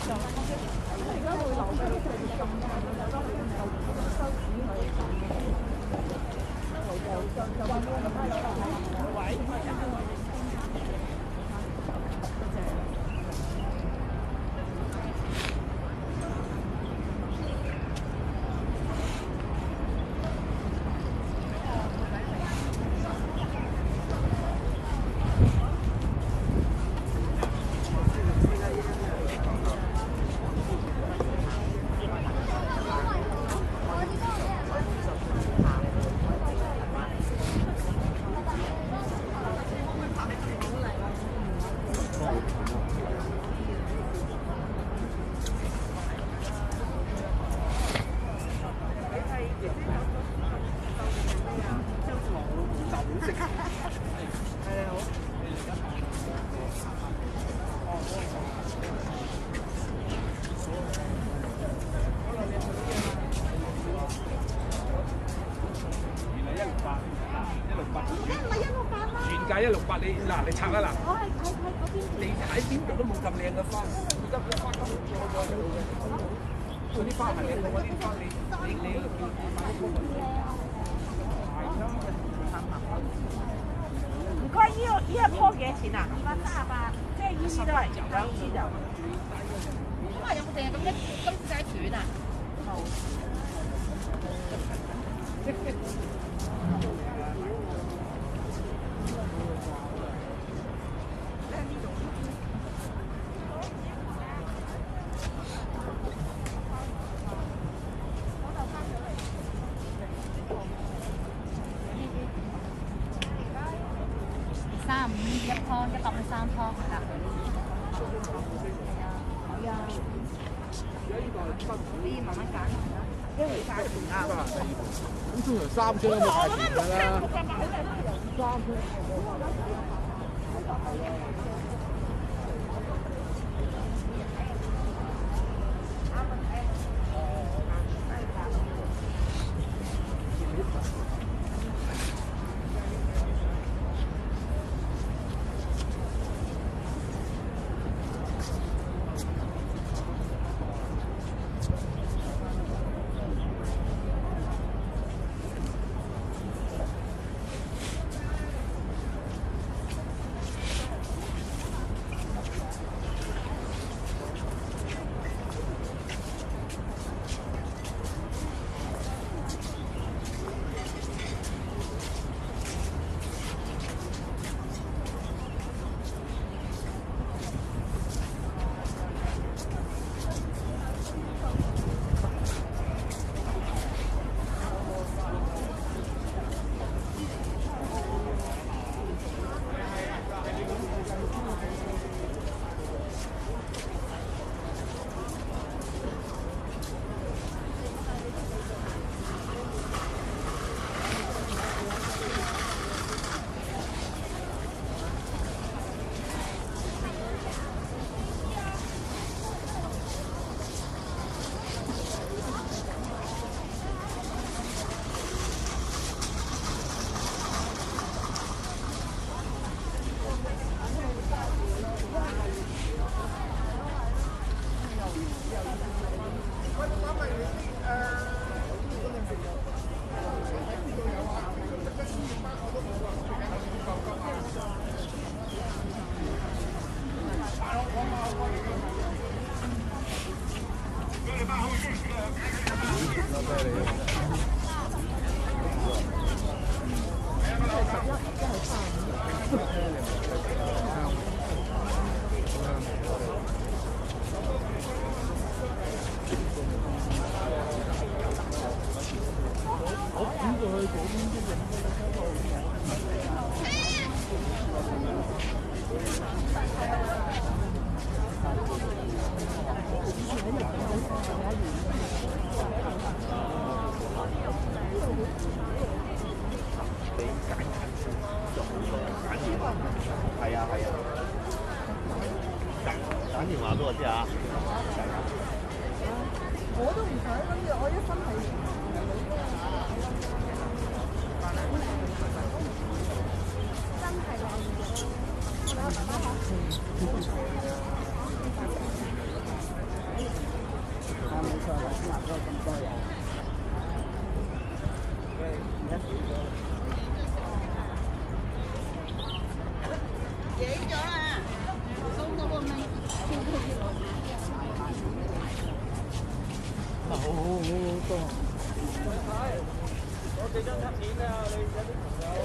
168你嗱，你拆啦嗱，你喺邊度都冇咁靚嘅花，而家啲花根本做咗嗰啲花係靚過嗰啲花，你唔該，呢一棵幾錢啊？238，即係呢啲都係2支就。咁啊，有冇淨係咁一仔短啊？冇。 351湯，153湯係啦。係啊。可以慢慢揀，因為價錢啱。咁通常3張都冇價錢㗎啦。3張。 打電話俾我知啊！ 我都唔想，跟住我一心係真係落雨。我哋阿爸爸好多。 攞幾張卡片啊！你有啲朋友。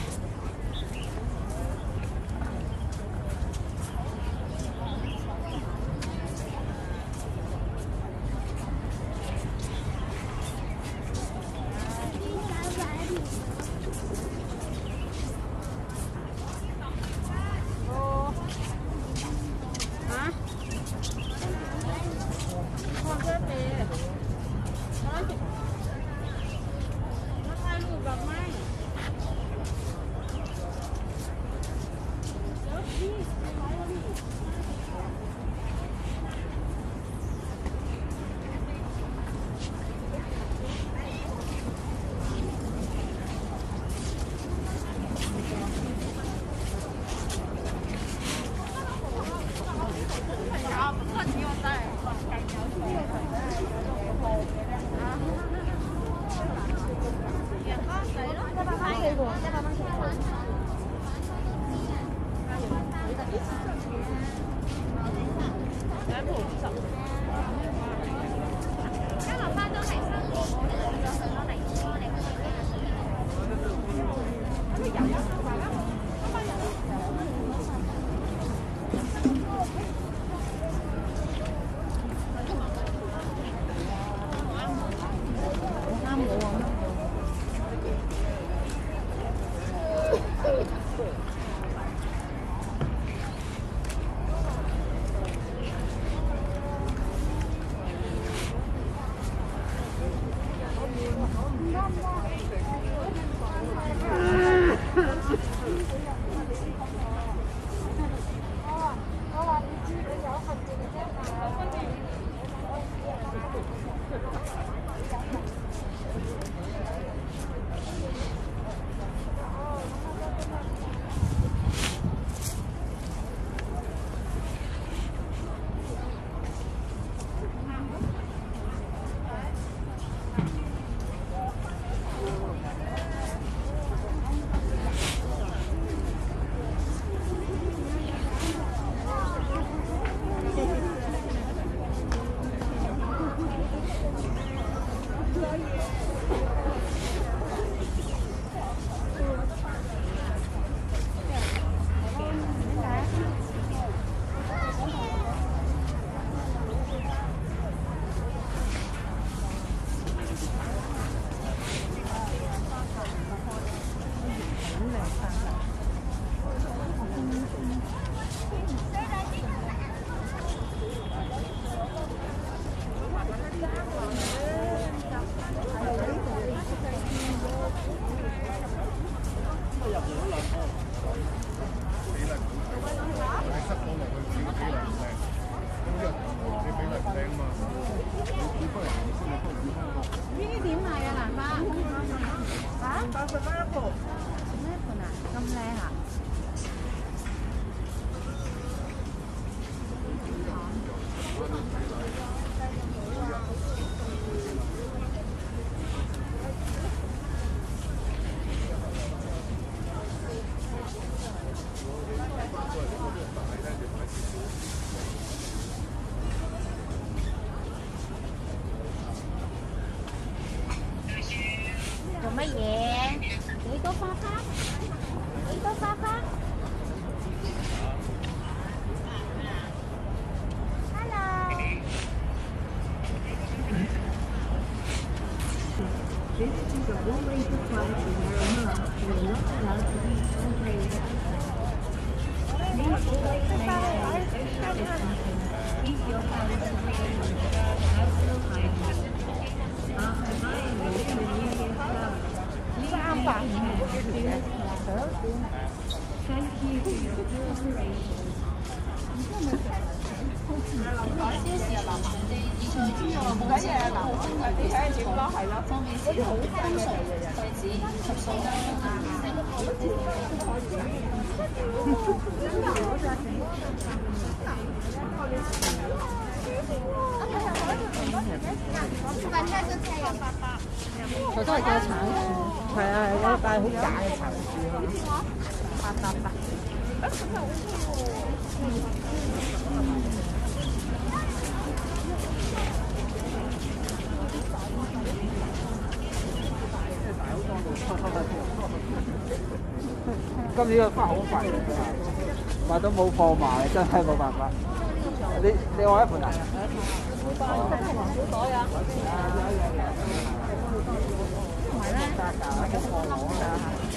乜嘢？幾多花花？幾多花花 ？Hello。This is a one-way supply to Narama. You are not allowed to be operated outside. Please always maintain social distancing. Keep your hands away from personal hygiene. After buying the Lunar New Year flower, please maintain hands clean. Thank you for your cooperation. 佢都係叫橙樹，係啊，係嗰塊好假嘅橙樹啊，888。 今年個花好快，賣到冇貨賣，真係冇辦法。你話一盤啊？小袋啊！同埋咧，有貨攞㗎。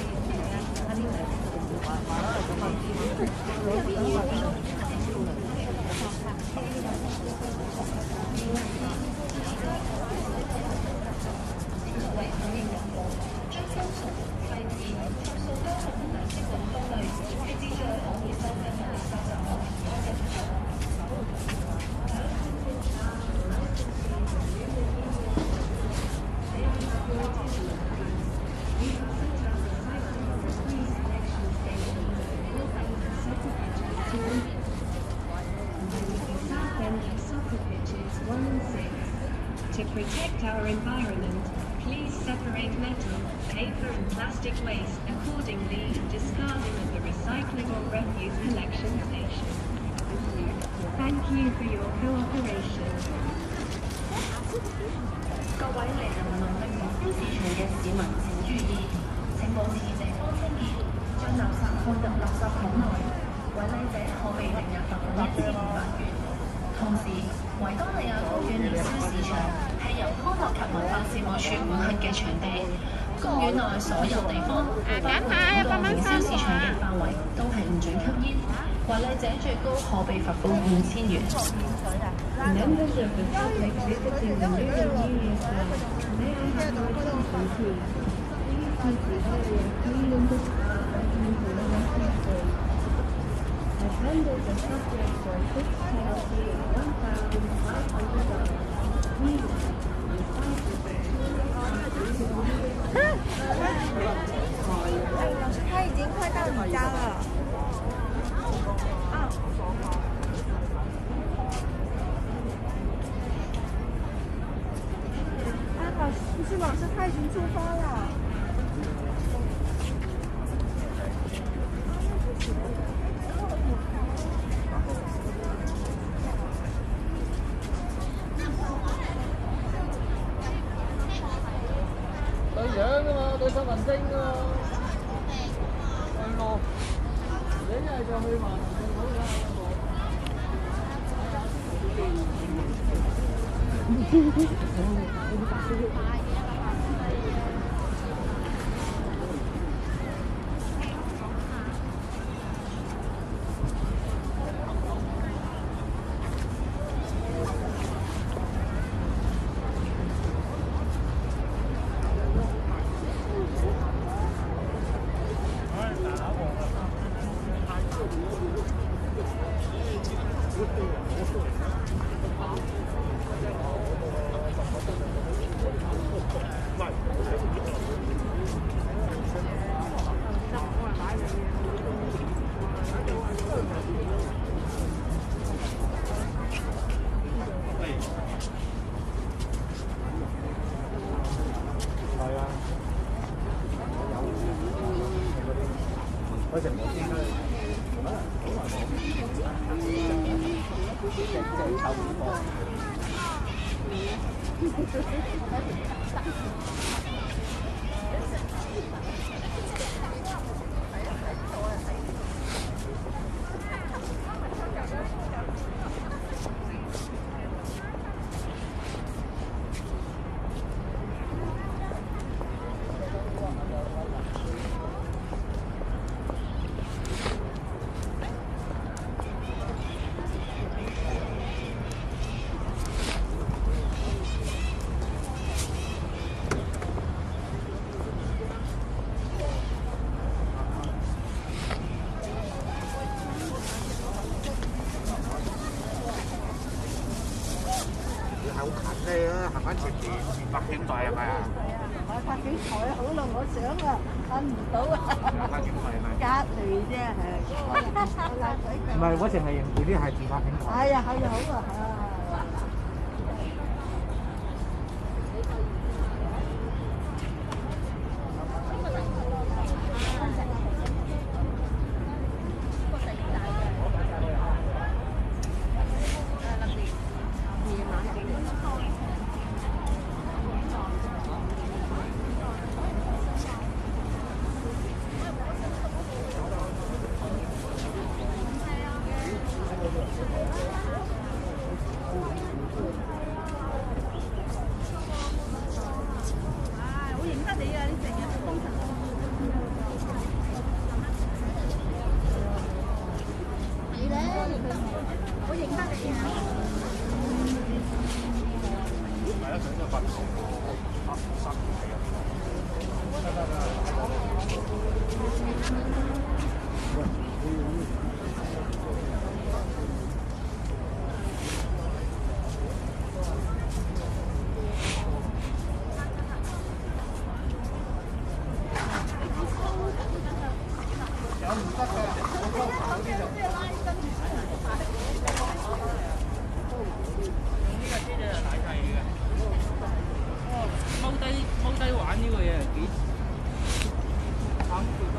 To protect our environment, please separate metal, paper and plastic waste accordingly, discarding at the recycling or refuse collection station. Thank you for your cooperation. 各位嚟臨農曆年宵市場嘅市民請注意，請保持地方清潔，將垃圾放入垃圾桶內，違例者可被定額罰款1500元。同時，維多利亞公園年宵市場係由康樂及文化事務署管轄嘅場地，公園內所有地方，包括整個年宵市場嘅範圍都係唔准吸煙，違例者最高可被罰款5000元。 Members of the public visiting the Lunar New Year's Club, may I have your attention please? Please keep the area clean and discreet until the next day. Attendance is subject for a fixed penalty of $1,500. Please 老师，他已经快到你家了。啊。不是老师，他已经出发了。 對樣㗎嘛，對新聞星㗎嘛。係咯，你一係就去萬能好㗎。嗰陣我先去，隻臭唔過。好近咧，行翻前面200幾米係咪啊？ 我拍幾台好啦，我想啊，揾唔到啊。 200幾米係咪？ 隔離啫，係。 唔係，我淨係認住啲係200幾米。 係啊，係啊，好啊。 踎低玩呢個嘢幾慘嘅。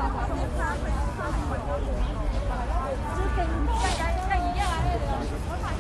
121